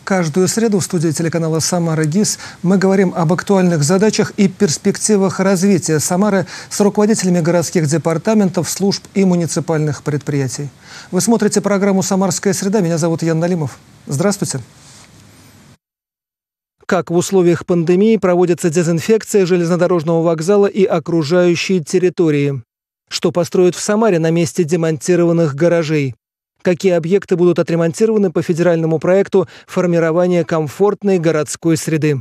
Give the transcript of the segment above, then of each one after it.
Каждую среду в студии телеканала «Самара ГИС» мы говорим об актуальных задачах и перспективах развития Самары с руководителями городских департаментов, служб и муниципальных предприятий. Вы смотрите программу «Самарская среда». Меня зовут Ян Налимов. Здравствуйте. Как в условиях пандемии проводится дезинфекция железнодорожного вокзала и окружающей территории? Что построят в Самаре на месте демонтированных гаражей? Какие объекты будут отремонтированы по федеральному проекту формирования комфортной городской среды?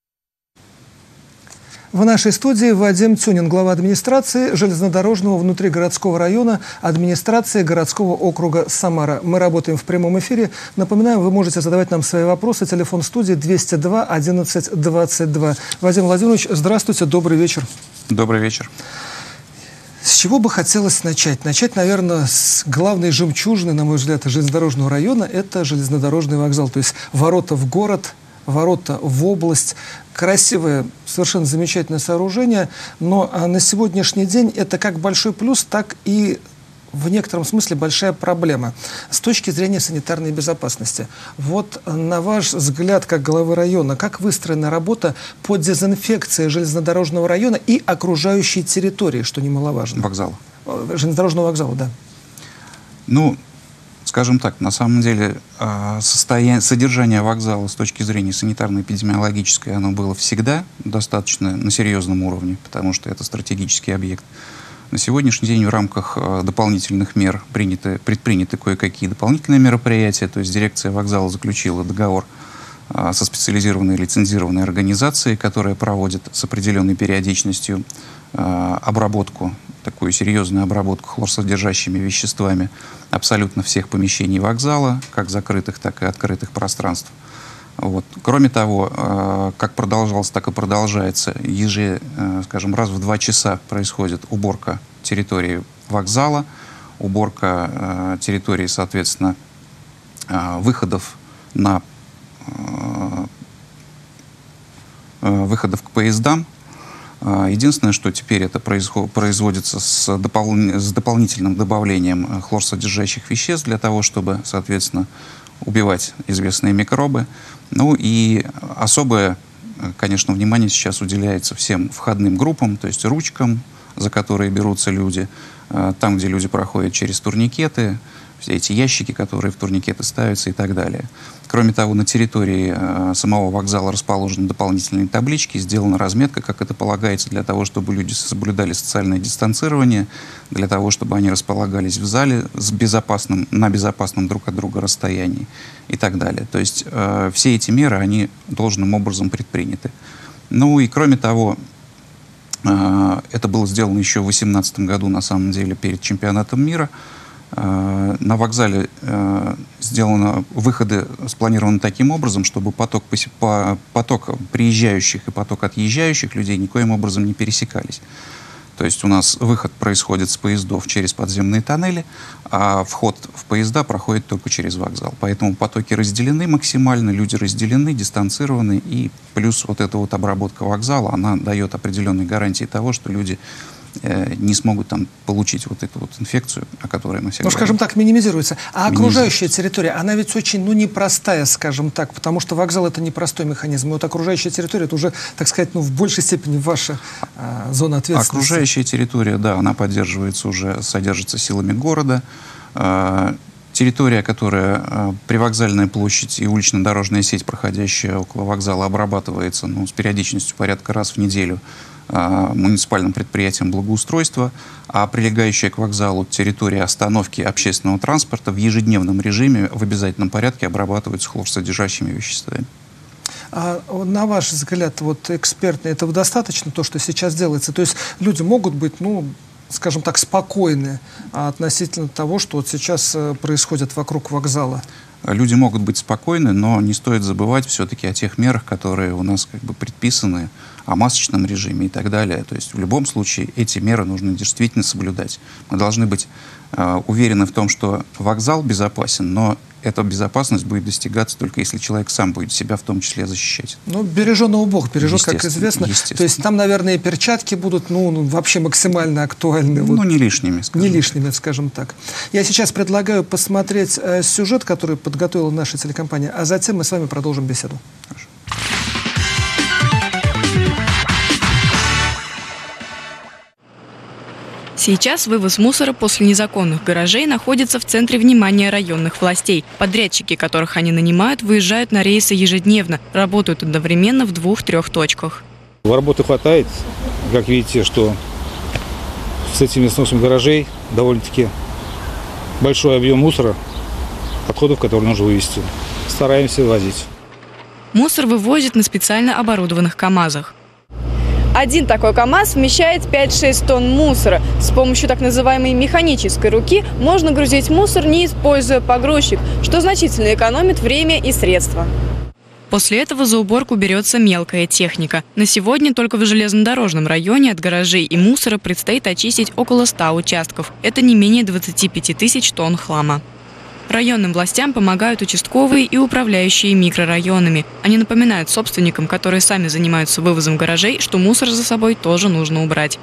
В нашей студии Вадим Тюнин, глава администрации железнодорожного внутригородского района администрации городского округа Самара. Мы работаем в прямом эфире. Напоминаем, вы можете задавать нам свои вопросы. Телефон студии 202 11 22. Вадим Владимирович, здравствуйте, добрый вечер. Добрый вечер. С чего бы хотелось начать? Начать, наверное, с главной жемчужины, на мой взгляд, железнодорожного района – это железнодорожный вокзал. То есть ворота в город, ворота в область. Красивое, совершенно замечательное сооружение. Но на сегодняшний день это как большой плюс, так и в некотором смысле большая проблема с точки зрения санитарной безопасности. Вот на ваш взгляд, как главы района, как выстроена работа по дезинфекции железнодорожного района и окружающей территории, что немаловажно? Вокзала. Железнодорожного вокзала, да. Ну, скажем так, на самом деле содержание вокзала с точки зрения санитарно-эпидемиологической, оно было всегда достаточно на серьезном уровне, потому что это стратегический объект. На сегодняшний день в рамках дополнительных мер предприняты кое-какие дополнительные мероприятия. То есть дирекция вокзала заключила договор со специализированной лицензированной организацией, которая проводит с определенной периодичностью обработку, такую серьезную обработку хлорсодержащими веществами абсолютно всех помещений вокзала, как закрытых, так и открытых пространств. Вот. Кроме того, как продолжалось, так и продолжается, скажем, раз в 2 часа происходит уборка территории вокзала, уборка территории, соответственно, выходов к поездам. Единственное, что теперь это производится с дополнительным добавлением хлорсодержащих веществ для того, чтобы, соответственно, убивать известные микробы. Ну и особое, конечно, внимание сейчас уделяется всем входным группам, то есть ручкам, за которые берутся люди, там, где люди проходят через турникеты, все эти ящики, которые в турникеты ставятся и так далее. Кроме того, на территории самого вокзала расположены дополнительные таблички, сделана разметка, как это полагается, для того, чтобы люди соблюдали социальное дистанцирование, для того, чтобы они располагались в зале на безопасном друг от друга расстоянии и так далее. То есть все эти меры, они должным образом предприняты. Ну и кроме того, это было сделано еще в 2018 году, на самом деле, перед чемпионатом мира. На вокзале выходы спланированы таким образом, чтобы поток приезжающих и поток отъезжающих людей никоим образом не пересекались. То есть у нас выход происходит с поездов через подземные тоннели, а вход в поезда проходит только через вокзал. Поэтому потоки разделены максимально, люди разделены, дистанцированы, и плюс вот эта вот обработка вокзала, она дает определенные гарантии того, что люди не смогут там получить вот эту вот инфекцию, о которой мы все говорим. Скажем так, минимизируется. А окружающая территория, она ведь очень, непростая, скажем так, потому что вокзал — это непростой механизм. И вот окружающая территория — это уже, так сказать, в большей степени ваша зона ответственности. Окружающая территория, да, она содержится силами города. Территория, которая привокзальная площадь и улично-дорожная сеть, проходящая около вокзала, обрабатывается с периодичностью порядка раз в неделю муниципальным предприятием благоустройства, а прилегающая к вокзалу территория остановки общественного транспорта в ежедневном режиме в обязательном порядке обрабатывается хлорсодержащими веществами. А на ваш взгляд, экспертный, этого достаточно, то, что сейчас делается? То есть люди могут быть, скажем так, спокойны относительно того, что сейчас происходит вокруг вокзала? Люди могут быть спокойны, но не стоит забывать все-таки о тех мерах, которые у нас предписаны, о масочном режиме и так далее. То есть в любом случае эти меры нужно действительно соблюдать. Мы должны быть уверены в том, что вокзал безопасен, но эта безопасность будет достигаться только если человек сам будет себя в том числе защищать. Ну, береженого Бог бережет, как известно. То есть там, наверное, и перчатки будут, вообще максимально актуальны. Ну, не лишними, скажем. Не лишними, скажем так. Я сейчас предлагаю посмотреть сюжет, который подготовила наша телекомпания, а затем мы с вами продолжим беседу. Хорошо. Сейчас вывоз мусора после незаконных гаражей находится в центре внимания районных властей. Подрядчики, которых они нанимают, выезжают на рейсы ежедневно, работают одновременно в 2-3 точках. Работы хватает. Как видите, что с этими сносом гаражей довольно-таки большой объем мусора, отходов, которые нужно вывести. Стараемся возить. Мусор вывозят на специально оборудованных КАМАЗах. Один такой КАМАЗ вмещает 5-6 тонн мусора. С помощью так называемой механической руки можно грузить мусор, не используя погрузчик, что значительно экономит время и средства. После этого за уборку берется мелкая техника. На сегодня только в железнодорожном районе от гаражей и мусора предстоит очистить около 100 участков. Это не менее 25 тысяч тонн хлама. Районным властям помогают участковые и управляющие микрорайонами. Они напоминают собственникам, которые сами занимаются вывозом гаражей, что мусор за собой тоже нужно убрать.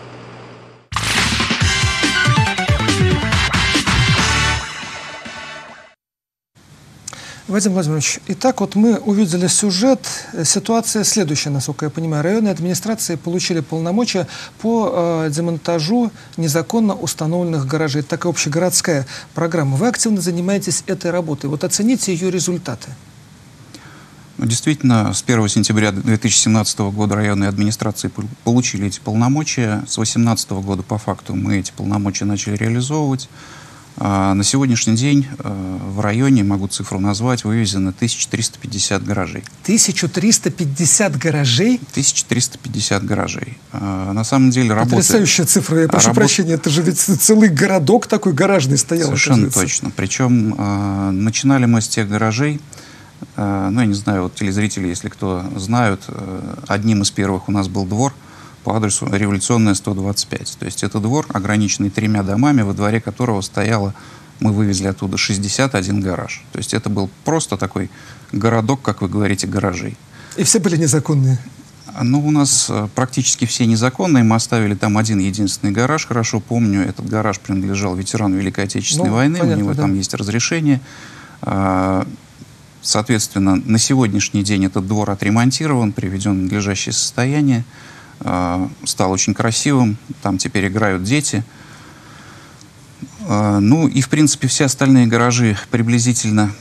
Вадим Владимирович, итак, вот мы увидели сюжет. Ситуация следующая, насколько я понимаю. Районные администрации получили полномочия по демонтажу незаконно установленных гаражей. Это такая общегородская программа. Вы активно занимаетесь этой работой. Вот оцените ее результаты. Действительно, с 1 сентября 2017 года районные администрации получили эти полномочия. С 2018 года по факту мы эти полномочия начали реализовывать. На сегодняшний день в районе, могу цифру назвать, вывезено 1350 гаражей. 1350 гаражей? 1350 гаражей. На самом деле работа... Потрясающая цифра, я прошу прощения, это же ведь целый городок такой гаражный стоял. Совершенно точно. Причем начинали мы с тех гаражей, я не знаю, вот телезрители, если кто знают, одним из первых у нас был двор по адресу Революционная, 125. То есть это двор, ограниченный 3 домами, во дворе которого стояло, мы вывезли оттуда 61 гараж. То есть это был просто такой городок, как вы говорите, гаражей. И все были незаконные? Ну, у нас практически все незаконные. Мы оставили там один единственный гараж. Хорошо помню, этот гараж принадлежал ветерану Великой Отечественной войны. Понятно, у него там есть разрешение. Соответственно, на сегодняшний день этот двор отремонтирован, приведен в надлежащее состояние. Стал очень красивым, там теперь играют дети. Ну и, в принципе, все остальные гаражи приблизительно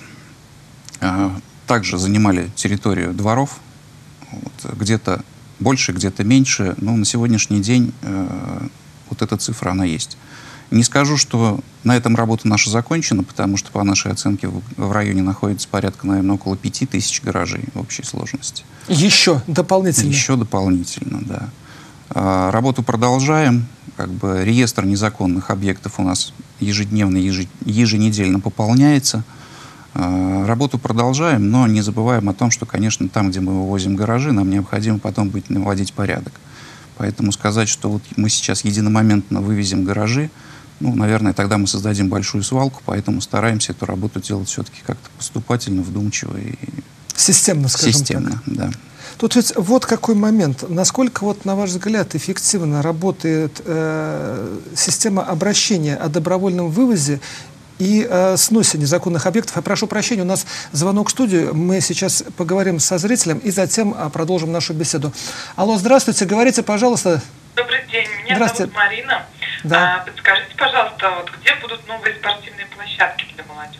также занимали территорию дворов. Вот, где-то больше, где-то меньше. Но на сегодняшний день вот эта цифра, она есть. Не скажу, что на этом работа наша закончена, потому что, по нашей оценке, в районе находится порядка, наверное, около 5000 гаражей в общей сложности. Еще дополнительно? Еще дополнительно, да. Работу продолжаем. Реестр незаконных объектов у нас ежедневно, еженедельно пополняется. Работу продолжаем, но не забываем о том, что, конечно, там, где мы вывозим гаражи, нам необходимо потом будет наводить порядок. Поэтому сказать, что вот мы сейчас единомоментно вывезем гаражи, наверное, тогда мы создадим большую свалку, поэтому стараемся эту работу делать все-таки как-то поступательно, вдумчиво и системно, скажем системно, так. Да. Тут ведь вот какой момент. Насколько, на ваш взгляд, эффективно работает система обращения о добровольном вывозе и сносе незаконных объектов? Я прошу прощения, у нас звонок в студию. Мы сейчас поговорим со зрителем и затем продолжим нашу беседу. Алло, здравствуйте, говорите, пожалуйста. Добрый день, меня зовут Марина. Да. Подскажите, пожалуйста, где будут новые спортивные площадки для молодежи?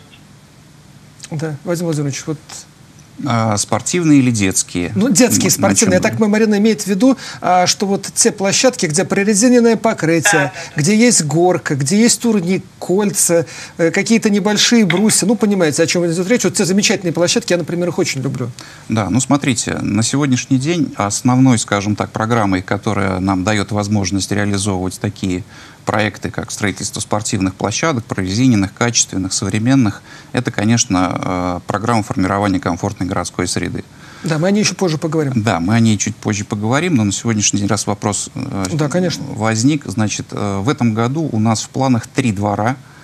Да, Вадим Владимирович, спортивные или детские? Детские, спортивные. Я так понимаю, Марина имеет в виду, что вот те площадки, где прорезиненное покрытие, где есть горка, где есть турник, кольца, какие-то небольшие брусья. Понимаете, о чем идет речь. Вот те замечательные площадки, я, например, их очень люблю. Да, смотрите, на сегодняшний день основной, скажем так, программой, которая нам дает возможность реализовывать такие проекты, как строительство спортивных площадок, прорезиненных, качественных, современных, это, конечно, программа формирования комфортной городской среды. Да, мы о ней еще позже поговорим. Да, мы о ней чуть позже поговорим, но на сегодняшний день, раз вопрос возник, значит, в этом году у нас в планах 3 двора.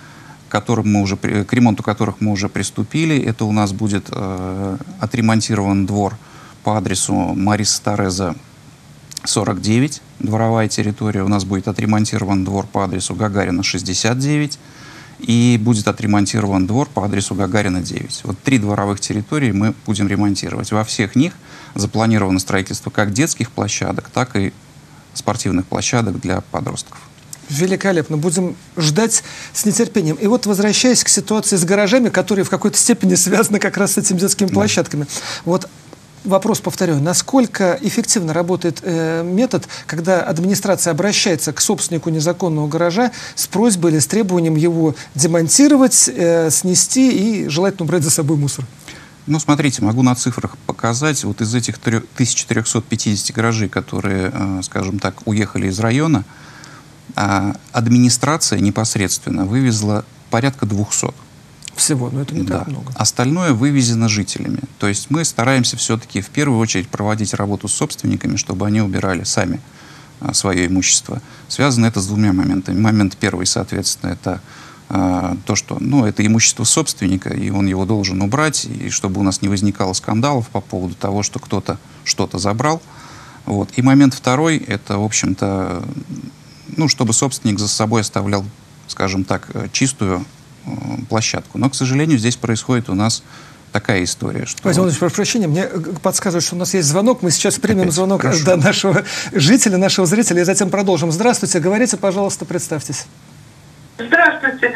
к ремонту которых мы уже приступили. Это у нас будет отремонтирован двор по адресу Мариса Тореза, 49, дворовая территория. У нас будет отремонтирован двор по адресу Гагарина, 69. И будет отремонтирован двор по адресу Гагарина, 9. Вот 3 дворовых территории мы будем ремонтировать. Во всех них запланировано строительство как детских площадок, так и спортивных площадок для подростков. Великолепно. Будем ждать с нетерпением. И вот, возвращаясь к ситуации с гаражами, которые в какой-то степени связаны как раз с этими детскими площадками. Вот вопрос повторяю. Насколько эффективно работает метод, когда администрация обращается к собственнику незаконного гаража с просьбой или с требованием его демонтировать, снести и желательно убрать за собой мусор? Ну, смотрите, могу на цифрах показать. Вот из этих 1350 гаражей, которые, скажем так, уехали из района, администрация непосредственно вывезла порядка 200. Всего, но это не да. так много. Остальное вывезено жителями. То есть мы стараемся все-таки в первую очередь проводить работу с собственниками, чтобы они убирали сами свое имущество. Связано это с 2 моментами. Момент первый, соответственно, это то, что это имущество собственника, и он его должен убрать, и чтобы у нас не возникало скандалов по поводу того, что кто-то что-то забрал. Вот. И момент второй, это, в общем-то, чтобы собственник за собой оставлял, скажем так, чистую площадку. Но, к сожалению, здесь происходит у нас такая история, что... Владимир Владимирович, прошу прощения, мне подсказывают, что у нас есть звонок. Мы сейчас примем звонок нашего жителя, нашего зрителя, и затем продолжим. Здравствуйте, говорите, пожалуйста, представьтесь. Здравствуйте.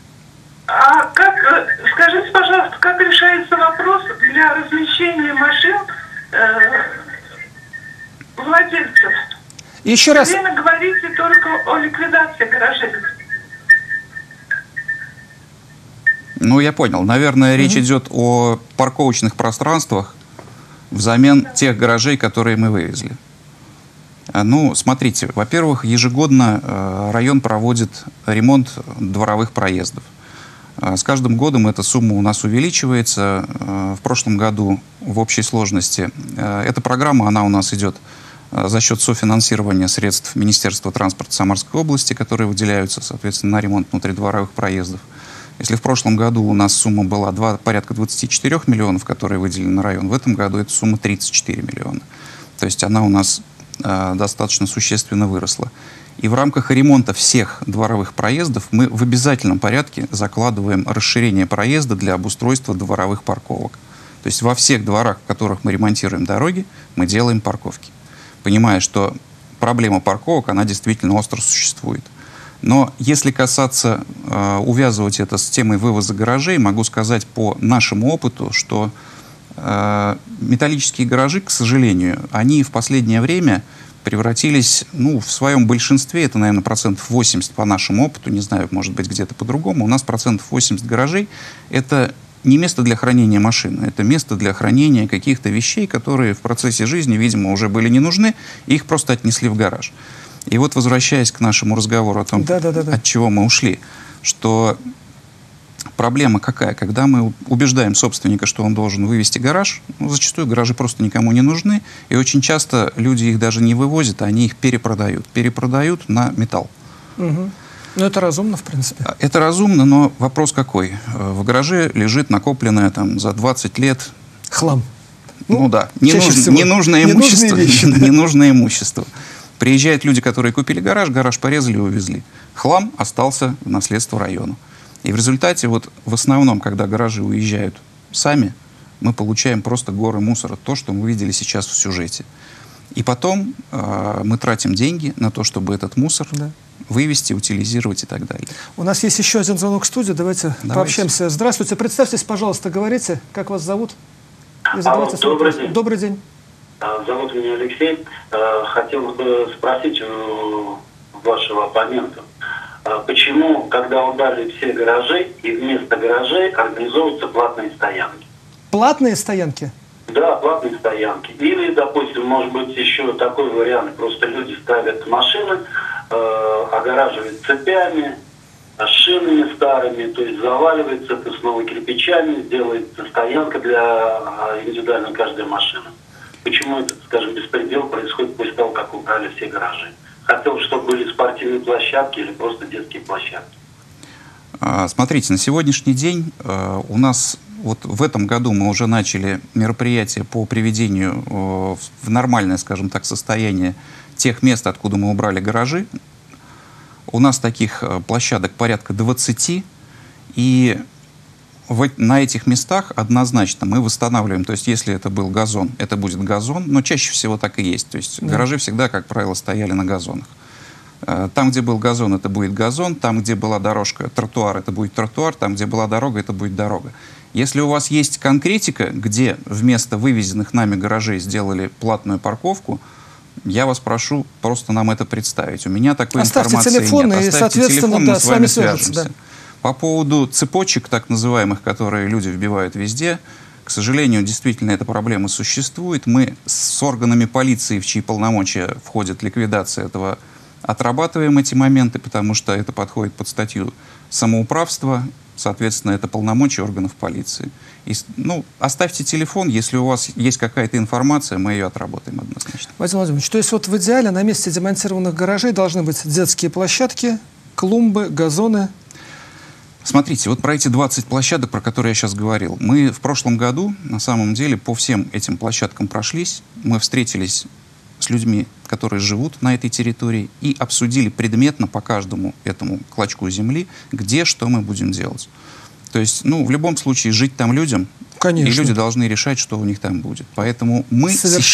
Скажите, пожалуйста, как решается вопрос для размещения машин владельцев? Еще раз. Вы говорите только о ликвидации гаражей. Я понял. Наверное, речь идет о парковочных пространствах взамен тех гаражей, которые мы вывезли. Смотрите, во-первых, ежегодно район проводит ремонт дворовых проездов. С каждым годом эта сумма у нас увеличивается. В прошлом году в общей сложности эта программа, она у нас идет за счет софинансирования средств Министерства транспорта Самарской области, которые выделяются, соответственно, на ремонт внутридворовых проездов. Если в прошлом году у нас сумма была порядка 24 миллионов, которые выделены на район, в этом году эта сумма 34 миллиона. То есть она у нас достаточно существенно выросла. И в рамках ремонта всех дворовых проездов мы в обязательном порядке закладываем расширение проезда для обустройства дворовых парковок. То есть во всех дворах, в которых мы ремонтируем дороги, мы делаем парковки. Понимая, что проблема парковок, она действительно остро существует. Но если касаться, увязывать это с темой вывоза гаражей, могу сказать по нашему опыту, что металлические гаражи, к сожалению, они в последнее время превратились, в своем большинстве, это, наверное, 80% по нашему опыту, не знаю, может быть, где-то по-другому, у нас 80% гаражей — это не место для хранения машин, это место для хранения каких-то вещей, которые в процессе жизни, видимо, уже были не нужны, и их просто отнесли в гараж. И вот, возвращаясь к нашему разговору о том, от чего мы ушли, что проблема какая? Когда мы убеждаем собственника, что он должен вывести гараж, зачастую гаражи просто никому не нужны, и очень часто люди их даже не вывозят, а они их перепродают. Перепродают на металл. Угу. Это разумно, в принципе. Это разумно, но вопрос какой? В гараже лежит накопленное за 20 лет... Хлам. Ненужное имущество. Ненужное имущество. Приезжают люди, которые купили гараж порезали и увезли. Хлам остался в наследство району. И в результате, в основном, когда гаражи уезжают сами, мы получаем просто горы мусора, то, что мы видели сейчас в сюжете. И потом мы тратим деньги на то, чтобы этот мусор вывести, утилизировать и так далее. У нас есть еще один звонок в студию. Давайте пообщаемся. Здравствуйте. Представьтесь, пожалуйста, говорите, как вас зовут? И задавайте свой вопрос. Добрый день. Зовут меня Алексей. Хотел бы спросить у вашего оппонента, почему, когда удалили все гаражи, и вместо гаражей организовываются платные стоянки? Платные стоянки? Да, платные стоянки. Или, допустим, может быть, еще такой вариант. Просто люди ставят машины, огораживают цепями, шинами старыми, то есть заваливается это снова кирпичами, делается стоянка для индивидуально каждой машины. Почему этот, скажем, беспредел происходит после того, как убрали все гаражи? Хотел, чтобы были спортивные площадки или просто детские площадки. Смотрите, на сегодняшний день у нас вот в этом году мы уже начали мероприятия по приведению в нормальное, скажем так, состояние тех мест, откуда мы убрали гаражи. У нас таких площадок порядка 20, и на этих местах однозначно мы восстанавливаем. То есть если это был газон, это будет газон, но чаще всего так и есть. То есть гаражи всегда, как правило, стояли на газонах. Там, где был газон, это будет газон, там, где была дорожка, тротуар, это будет тротуар, там, где была дорога, это будет дорога. Если у вас есть конкретика, где вместо вывезенных нами гаражей сделали платную парковку, я вас прошу просто нам это представить. У меня такой информации нет. Оставьте телефон, и, соответственно, мы с вами свяжутся. Да. По поводу цепочек, так называемых, которые люди вбивают везде, к сожалению, действительно эта проблема существует. Мы с органами полиции, в чьи полномочия входит ликвидация этого, отрабатываем эти моменты, потому что это подходит под статью самоуправства, соответственно, это полномочия органов полиции. И, оставьте телефон, если у вас есть какая-то информация, мы ее отработаем однозначно. Вадим Владимирович, то есть вот в идеале на месте демонтированных гаражей должны быть детские площадки, клумбы, газоны? Смотрите, вот про эти 20 площадок, про которые я сейчас говорил. Мы в прошлом году, на самом деле, по всем этим площадкам прошлись. Мы встретились с людьми, которые живут на этой территории, и обсудили предметно по каждому этому клочку земли, где что мы будем делать. То есть, в любом случае, жить там людям, конечно, и люди должны решать, что у них там будет. Поэтому мы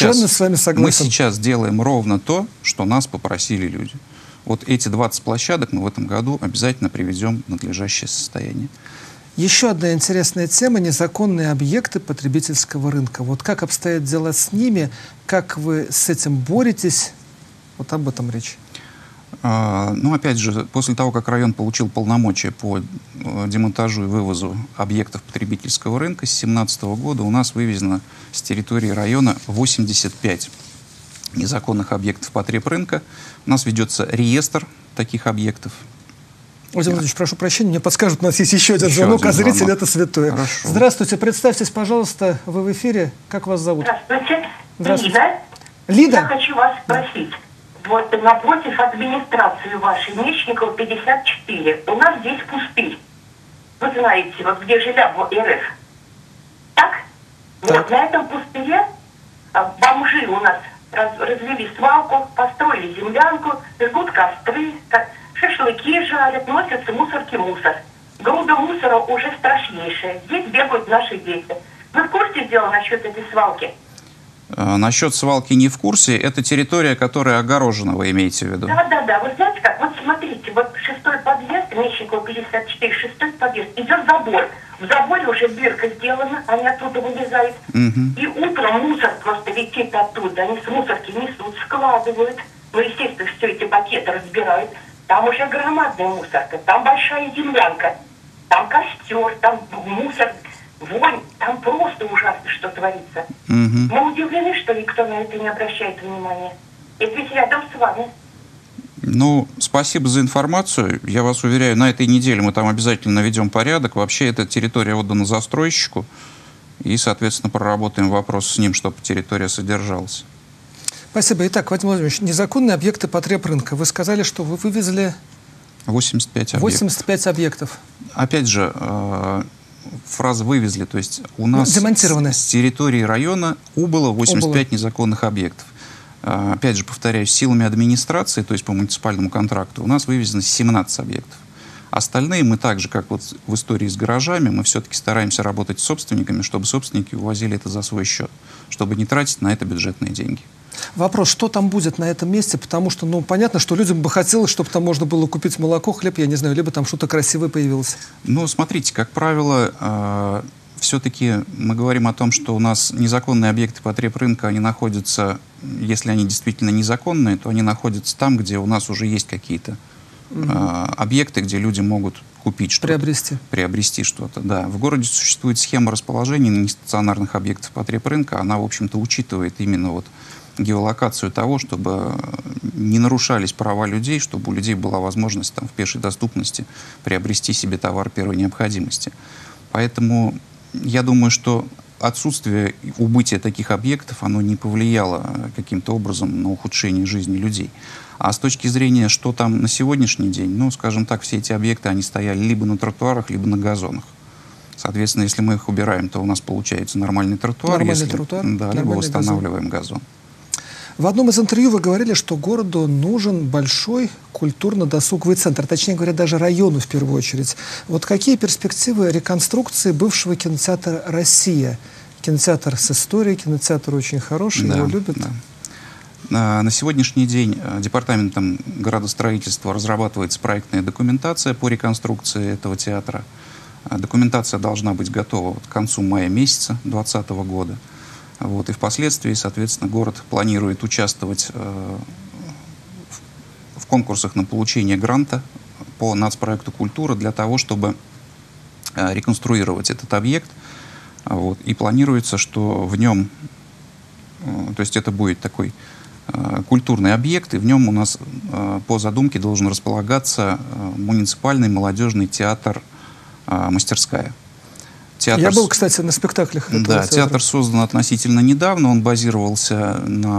сейчас делаем ровно то, что нас попросили люди. Вот эти 20 площадок мы в этом году обязательно приведем в надлежащее состояние. Еще одна интересная тема – незаконные объекты потребительского рынка. Вот как обстоят дела с ними, как вы с этим боретесь? Вот об этом речь. Опять же, после того, как район получил полномочия по демонтажу и вывозу объектов потребительского рынка, с 2017 года у нас вывезено с территории района 85 незаконных объектов потребрынка. У нас ведется реестр таких объектов. Владимир Владимирович, прошу прощения, мне подскажут, у нас есть еще один звонок, а зритель это святое. Хорошо. Здравствуйте, представьтесь, пожалуйста, вы в эфире. Как вас зовут? Здравствуйте. Здравствуйте. Лида? Я хочу вас спросить. Вот напротив администрации вашей, Мечникова, 54, у нас здесь пустырь. Вы знаете, вот где Желябо РФ. Так? Вот на этом пустыре бомжи у нас развели свалку, построили землянку, жгут костры, шашлыки жарят, носятся мусорки мусор. Груда мусора уже страшнейшая. Здесь бегают наши дети. Вы в курсе дела насчет этой свалки? Насчет свалки не в курсе. Это территория, которая огорожена, вы имеете в виду? Да. Вы знаете как? Вот смотрите, вот 6-й подъезд, Мечникова 54, 6-й подъезд, идет забор. В заборе уже дырка сделана, они оттуда вылезают. И утром мусор просто летит оттуда. Они с мусорки несут, складывают. Естественно, все эти пакеты разбирают. Там уже громадная мусорка, там большая землянка, там костер, там мусор, вонь, там просто ужасно, что творится. Мы удивлены, что никто на это не обращает внимания. Это ведь рядом с вами. Спасибо за информацию. Я вас уверяю, на этой неделе мы там обязательно наведем порядок. Вообще, эта территория отдана застройщику. И, соответственно, проработаем вопрос с ним, чтобы территория содержалась. Спасибо. Итак, Вадим Владимирович, незаконные объекты потребрынка. Вы сказали, что вы вывезли 85 объектов. 85 объектов. Опять же, фраза «вывезли», то есть у нас с территории района убыло 85 незаконных объектов. Опять же, повторяюсь, силами администрации, то есть по муниципальному контракту, у нас вывезено 17 объектов. Остальные мы так же, как вот в истории с гаражами, мы все-таки стараемся работать с собственниками, чтобы собственники увозили это за свой счет, чтобы не тратить на это бюджетные деньги. Вопрос, что там будет на этом месте, потому что, понятно, что людям бы хотелось, чтобы там можно было купить молоко, хлеб, я не знаю, либо там что-то красивое появилось. Смотрите, как правило, все-таки мы говорим о том, что у нас незаконные объекты потребрынка, они находятся, если они действительно незаконные, то они находятся там, где у нас уже есть какие-то объекты, где люди могут купить что-то. Приобрести что-то, да. В городе существует схема расположения нестационарных объектов потребрынка, она, в общем-то, учитывает именно геолокацию того, чтобы не нарушались права людей, чтобы у людей была возможность в пешей доступности приобрести себе товар первой необходимости. Поэтому я думаю, что отсутствие, убытие таких объектов, оно не повлияло каким-то образом на ухудшение жизни людей. А с точки зрения, что там на сегодняшний день, ну, скажем так, все эти объекты, они стояли либо на тротуарах, либо на газонах. Соответственно, если мы их убираем, то у нас получается нормальный тротуар. Нормальный тротуар, да, либо восстанавливаем газон. В одном из интервью вы говорили, что городу нужен большой культурно-досуговый центр, точнее говоря, даже району в первую очередь. Вот какие перспективы реконструкции бывшего кинотеатра «Россия»? Кинотеатр с историей, кинотеатр очень хороший, да, его любят. Да. На сегодняшний день департаментом градостроительства разрабатывается проектная документация по реконструкции этого театра. Документация должна быть готова к концу мая месяца 2020 года. Вот, и впоследствии, соответственно, город планирует участвовать в конкурсах на получение гранта по нацпроекту «Культура» для того, чтобы реконструировать этот объект. Вот, и планируется, что в нем, то есть это будет такой культурный объект, и в нем у нас по задумке должен располагаться муниципальный молодежный театр «Мастерская». Театр... Я был, кстати, на спектаклях этого Да, театр создан относительно недавно. Он базировался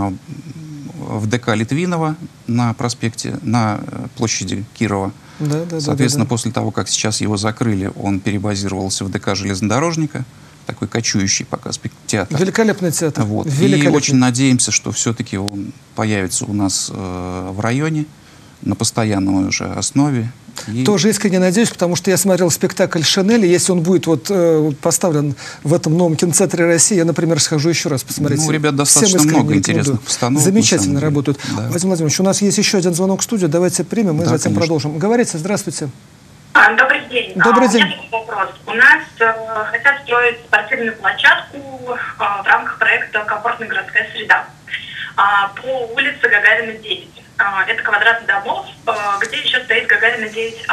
в ДК Литвинова на проспекте, на площади Кирова. Соответственно, после того, как сейчас его закрыли, он перебазировался в ДК Железнодорожника. Такой кочующий пока театр. Великолепный театр. Вот. И очень надеемся, что все-таки он появится у нас в районе на постоянной уже основе. Тоже искренне надеюсь, потому что я смотрел спектакль «Шинель», и если он будет поставлен в этом новом кинотеатре России, я, например, схожу еще раз посмотреть. Ну, ребят, достаточно много интересных постановок. Замечательно работают. Да. Владимир Владимирович, у нас есть еще один звонок в студию, давайте примем, мы затем продолжим. Говорите, здравствуйте. Добрый день. Добрый день. У меня такой вопрос. У нас хотят строить спортивную площадку в рамках проекта «Комфортная городская среда» по улице Гагарина, 9. Это квадрат домов, где еще стоит Гагарина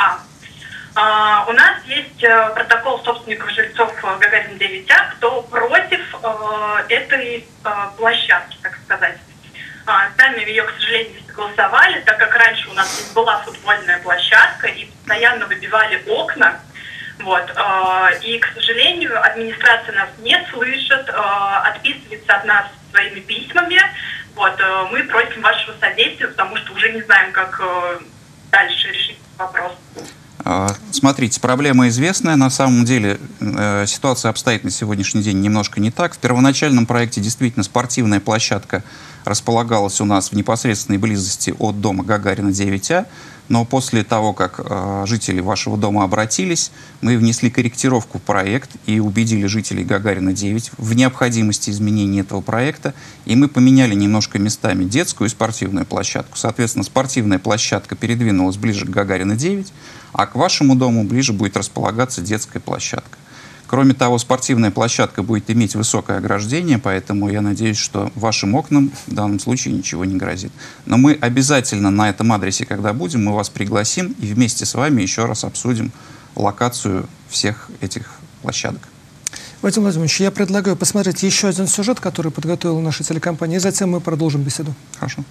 9А. У нас есть протокол собственников жильцов Гагарина 9А, кто против этой площадки, так сказать. Сами ее, к сожалению, не согласовали, так как раньше у нас была футбольная площадка и постоянно выбивали окна. Вот. И, к сожалению, администрация нас не слышит, отписывается от нас своими письмами. Вот. Мы просим вашего содействия, потому что уже не знаем, как дальше решить вопрос. Смотрите, проблема известная. На самом деле ситуация обстоит на сегодняшний день немножко не так. В первоначальном проекте действительно спортивная площадка располагалась у нас в непосредственной близости от дома Гагарина 9А. Но после того, как жители вашего дома обратились, мы внесли корректировку в проект и убедили жителей Гагарина 9 в необходимости изменения этого проекта. И мы поменяли немножко местами детскую и спортивную площадку. Соответственно, спортивная площадка передвинулась ближе к Гагарина 9, а к вашему дому ближе будет располагаться детская площадка. Кроме того, спортивная площадка будет иметь высокое ограждение, поэтому я надеюсь, что вашим окнам в данном случае ничего не грозит. Но мы обязательно на этом адресе, когда будем, мы вас пригласим и вместе с вами еще раз обсудим локацию всех этих площадок. Владимир Владимирович, я предлагаю посмотреть еще один сюжет, который подготовила наша телекомпания, и затем мы продолжим беседу. Хорошо.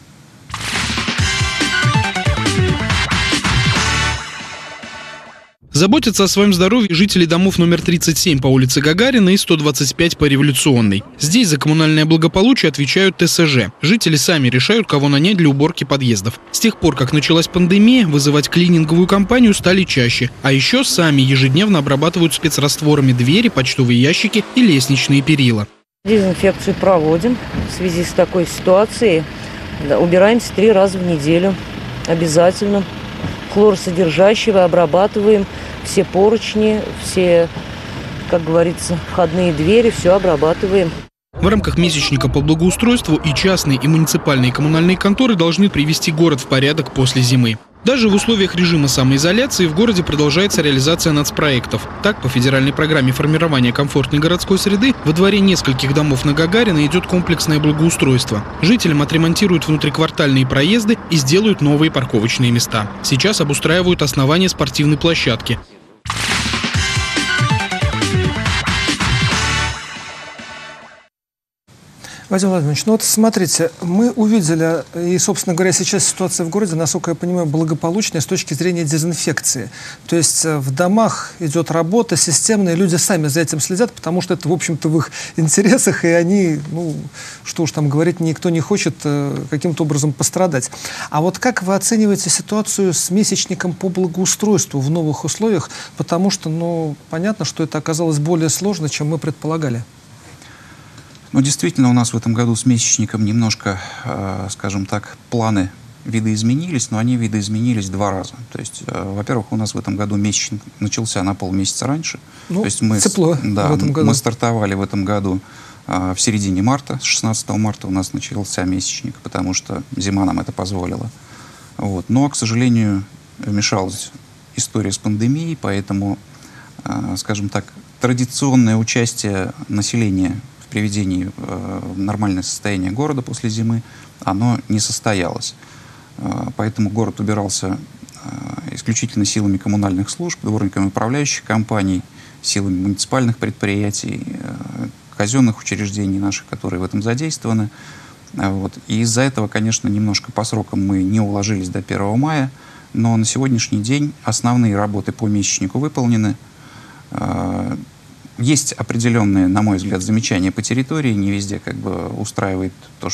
Заботятся о своем здоровье жители домов номер 37 по улице Гагарина и 125 по Революционной. Здесь за коммунальное благополучие отвечают ТСЖ. Жители сами решают, кого нанять для уборки подъездов. С тех пор, как началась пандемия, вызывать клининговую компанию стали чаще. А еще сами ежедневно обрабатывают спецрастворами двери, почтовые ящики и лестничные перила. Дезинфекцию проводим в связи с такой ситуацией. Убираемся 3 раза в неделю. Обязательно. Хлорсодержащего обрабатываем все поручни, все, как говорится, входные двери, все обрабатываем. В рамках месячника по благоустройству и частные, и муниципальные коммунальные конторы должны привести город в порядок после зимы. Даже в условиях режима самоизоляции в городе продолжается реализация нацпроектов. Так, по федеральной программе формирования комфортной городской среды во дворе нескольких домов на Гагарина идет комплексное благоустройство. Жителям отремонтируют внутриквартальные проезды и сделают новые парковочные места. Сейчас обустраивают основание спортивной площадки. Вадим Владимирович, ну вот смотрите, мы увидели, и, собственно говоря, сейчас ситуация в городе, насколько я понимаю, благополучная с точки зрения дезинфекции. То есть в домах идет работа системная, люди сами за этим следят, потому что это, в общем-то, в их интересах, и они, ну, что уж там говорить, никто не хочет каким-то образом пострадать. А вот как вы оцениваете ситуацию с месячником по благоустройству в новых условиях? Потому что, ну, понятно, что это оказалось более сложно, чем мы предполагали. Ну, действительно, у нас в этом году с месячником немножко, скажем так, планы видоизменились, но они видоизменились 2 раза. То есть, во-первых, у нас в этом году месячник начался на полмесяца раньше. Ну, то есть мы, тепло да, в этом году. Мы стартовали в этом году в середине марта, с 16 марта у нас начался месячник, потому что зима нам это позволила. Вот. Но, к сожалению, вмешалась история с пандемией, поэтому, скажем так, традиционное участие населения в приведении в нормальное состояние города после зимы, оно не состоялось. Поэтому город убирался исключительно силами коммунальных служб, дворниками управляющих компаний, силами муниципальных предприятий, казенных учреждений наших, которые в этом задействованы. Вот. И из-за этого, конечно, немножко по срокам мы не уложились до 1 мая, но на сегодняшний день основные работы по месячнику выполнены. Есть определенные, на мой взгляд, замечания по территории. Не везде как бы устраивает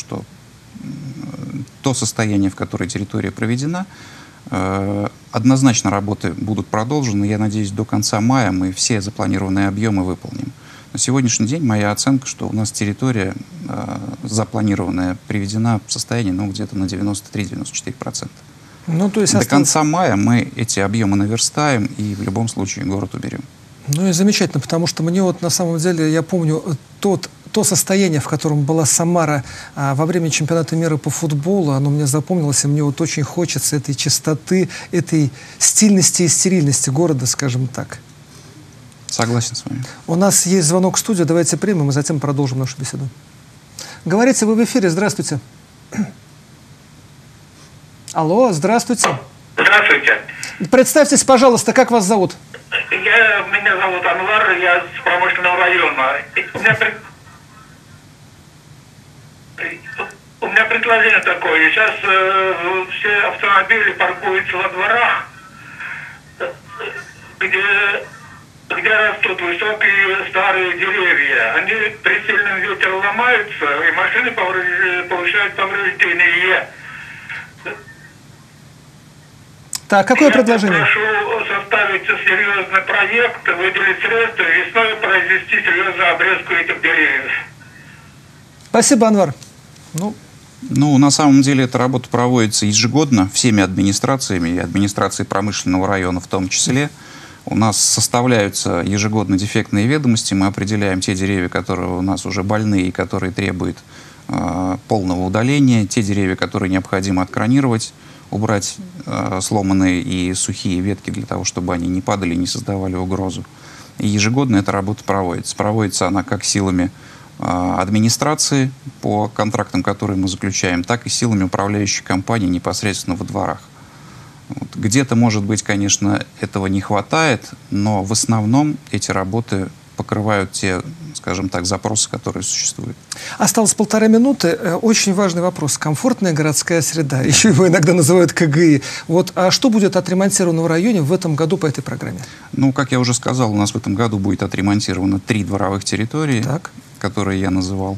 то состояние, в которое территория проведена. Однозначно работы будут продолжены. Я надеюсь, до конца мая мы все запланированные объемы выполним. На сегодняшний день моя оценка, что у нас территория запланированная приведена в состояние где-то на 93-94%. Ну, то есть до конца мая мы эти объемы наверстаем и в любом случае город уберем. Ну и замечательно, потому что мне вот на самом деле, я помню то состояние, в котором была Самара во время чемпионата мира по футболу, оно мне запомнилось, и мне вот очень хочется этой чистоты, этой стильности и стерильности города, скажем так. Согласен с вами. У нас есть звонок в студию, давайте примем, и затем продолжим нашу беседу. Говорите, вы в эфире, здравствуйте. Алло, здравствуйте. Здравствуйте. Представьтесь, пожалуйста, как вас зовут? Меня зовут Анвар, я с промышленного района. У меня предложение такое. Сейчас все автомобили паркуются во дворах, где растут высокие старые деревья. Они при сильном ветре ломаются, и машины получают повреждения. Так, какое предложение? Я прошу составить серьезный проект, выделить средства и весной произвести серьезную обрезку этих деревьев. Спасибо, Анвар. Ну, на самом деле, эта работа проводится ежегодно всеми администрациями, и администрацией промышленного района в том числе. У нас составляются ежегодно дефектные ведомости, мы определяем те деревья, которые у нас уже больные и которые требуют полного удаления, те деревья, которые необходимо откронировать, убрать сломанные и сухие ветки для того, чтобы они не падали, не создавали угрозу. И ежегодно эта работа проводится. Проводится она как силами администрации по контрактам, которые мы заключаем, так и силами управляющих компаний непосредственно во дворах. Вот. Где-то, может быть, конечно, этого не хватает, но в основном эти работы покрывают те, скажем так, запросы, которые существуют. Осталось 1,5 минуты. Очень важный вопрос. Комфортная городская среда. Еще его иногда называют КГИ. Вот, а что будет отремонтировано в районе в этом году по этой программе? Ну, как я уже сказал, у нас в этом году будет отремонтировано 3 дворовых территории, которые я называл.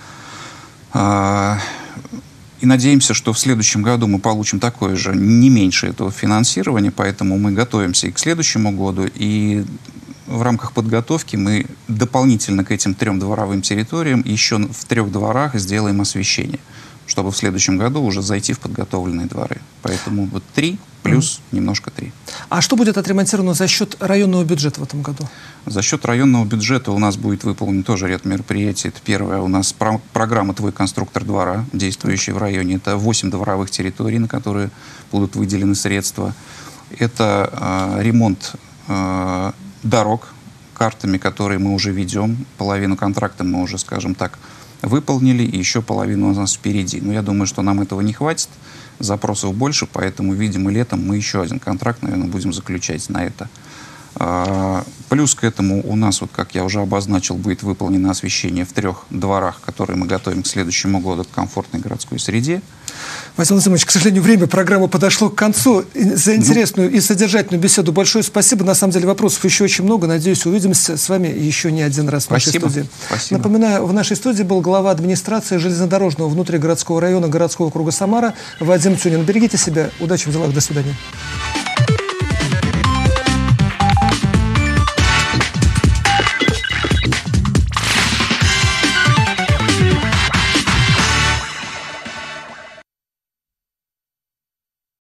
И надеемся, что в следующем году мы получим такое же, не меньше этого финансирования, поэтому мы готовимся и к следующему году, и в рамках подготовки мы дополнительно к этим 3 дворовым территориям еще в 3 дворах сделаем освещение, чтобы в следующем году уже зайти в подготовленные дворы. Поэтому вот 3 плюс немножко 3. А что будет отремонтировано за счет районного бюджета в этом году? За счет районного бюджета у нас будет выполнен тоже ряд мероприятий. Это первое, у нас программа «Твой конструктор двора», действующая в районе. Это 8 дворовых территорий, на которые будут выделены средства. Это ремонт дорог картами, которые мы уже ведем. Половину контракта мы уже, скажем так, выполнили, и еще половину у нас впереди. Но я думаю, что нам этого не хватит. Запросов больше, поэтому, видимо, летом мы еще один контракт, наверное, будем заключать на это. Плюс к этому у нас, вот, как я уже обозначил, будет выполнено освещение в 3 дворах, которые мы готовим к следующему году к комфортной городской среде. Василий Владимирович, к сожалению, время программы подошло к концу. За интересную и содержательную беседу большое спасибо. На самом деле вопросов еще очень много. Надеюсь, увидимся с вами еще не один раз в нашей студии. Спасибо. Напоминаю, в нашей студии был глава администрации железнодорожного внутригородского района городского округа Самара Вадим Тюнин. Берегите себя. Удачи в делах. До свидания.